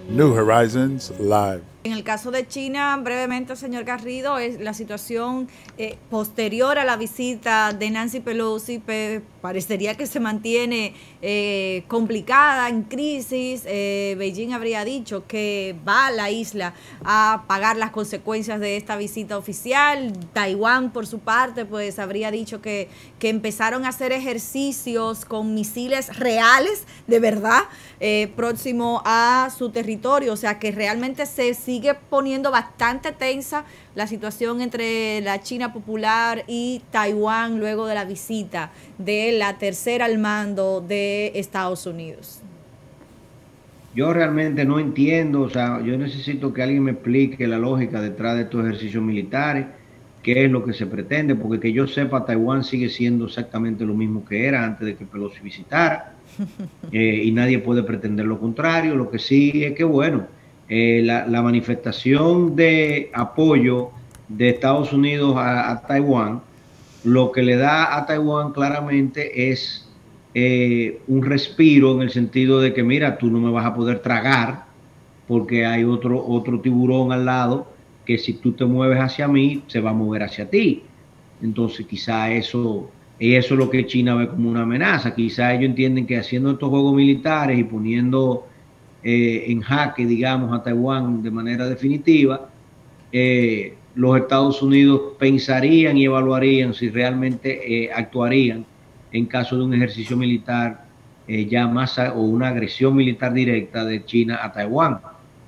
New Horizons Live. En el caso de China, brevemente, señor Garrido, es la situación posterior a la visita de Nancy Pelosi, parecería que se mantiene complicada, en crisis. Beijing habría dicho que va a la isla a pagar las consecuencias de esta visita oficial. Taiwán, por su parte, pues habría dicho que empezaron a hacer ejercicios con misiles reales, de verdad, próximo a su territorio. O sea, que realmente se sigue poniendo bastante tensa la situación entre la China popular y Taiwán luego de la visita de la tercera al mando de Estados Unidos. Yo realmente no entiendo, o sea, yo necesito que alguien me explique la lógica detrás de estos ejercicios militares, qué es lo que se pretende, porque que yo sepa, Taiwán sigue siendo exactamente lo mismo que era antes de que Pelosi visitara, y nadie puede pretender lo contrario. Lo que sí es que, bueno, la manifestación de apoyo de Estados Unidos a Taiwán, lo que le da a Taiwán claramente es un respiro en el sentido de que, mira, tú no me vas a poder tragar porque hay otro tiburón al lado que si tú te mueves hacia mí, se va a mover hacia ti. Entonces quizá eso es lo que China ve como una amenaza. Quizá ellos entienden que haciendo estos juegos militares y poniendo en jaque, digamos, a Taiwán de manera definitiva, los Estados Unidos pensarían y evaluarían si realmente actuarían en caso de un ejercicio militar o una agresión militar directa de China a Taiwán.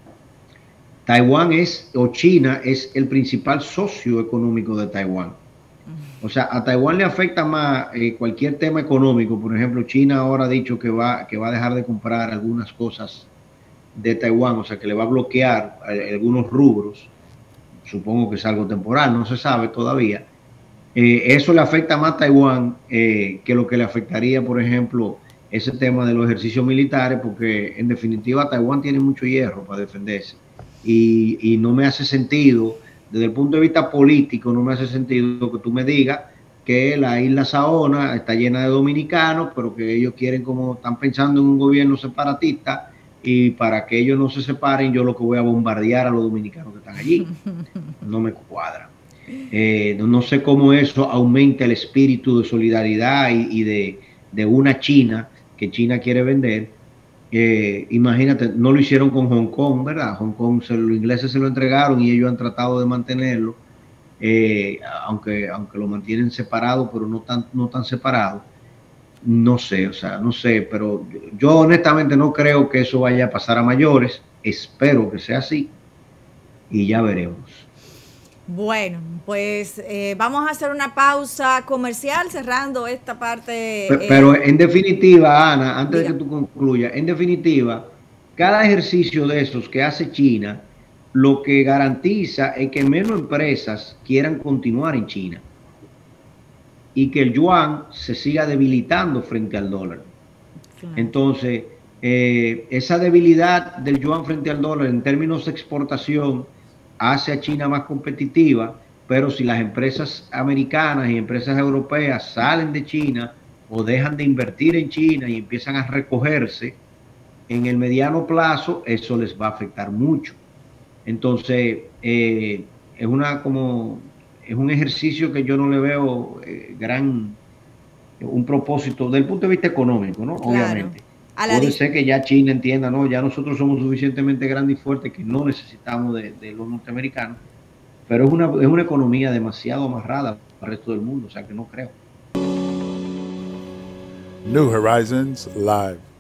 Taiwán o China es el principal socio económico de Taiwán. O sea, a Taiwán le afecta más cualquier tema económico. Por ejemplo, China ahora ha dicho que va a dejar de comprar algunas cosas de Taiwán, o sea, que le va a bloquear algunos rubros. Supongo que es algo temporal, no se sabe todavía. Eso le afecta más a Taiwán que lo que le afectaría, por ejemplo, ese tema de los ejercicios militares, porque en definitiva Taiwán tiene mucho hierro para defenderse. Y no me hace sentido, desde el punto de vista político, no me hace sentido que tú me digas que la isla Saona está llena de dominicanos, pero que ellos quieren, como están pensando en un gobierno separatista, y para que ellos no se separen, yo lo que voy a bombardear a los dominicanos que están allí. No me cuadra. No sé cómo eso aumenta el espíritu de solidaridad y de una China que China quiere vender. Imagínate, no lo hicieron con Hong Kong, ¿verdad? Hong Kong, los ingleses se lo entregaron y ellos han tratado de mantenerlo, aunque lo mantienen separado, pero no tan separado. No sé, o sea, no sé, pero yo honestamente no creo que eso vaya a pasar a mayores. Espero que sea así y ya veremos. Bueno, pues vamos a hacer una pausa comercial cerrando esta parte. Pero en definitiva, Ana, antes de Diga. que tú concluyas, en definitiva, cada ejercicio de esos que hace China, lo que garantiza es que menos empresas quieran continuar en China y que el yuan se siga debilitando frente al dólar. Claro. Entonces, esa debilidad del yuan frente al dólar en términos de exportación hace a China más competitiva, pero si las empresas americanas y empresas europeas salen de China o dejan de invertir en China y empiezan a recogerse, en el mediano plazo eso les va a afectar mucho. Entonces, es un ejercicio que yo no le veo un propósito desde el punto de vista económico, ¿no? Claro. Obviamente. Puede ser que ya China entienda, no, ya nosotros somos suficientemente grandes y fuertes que no necesitamos de los norteamericanos, pero es una economía demasiado amarrada al resto del mundo, o sea que no creo. New Horizons Live.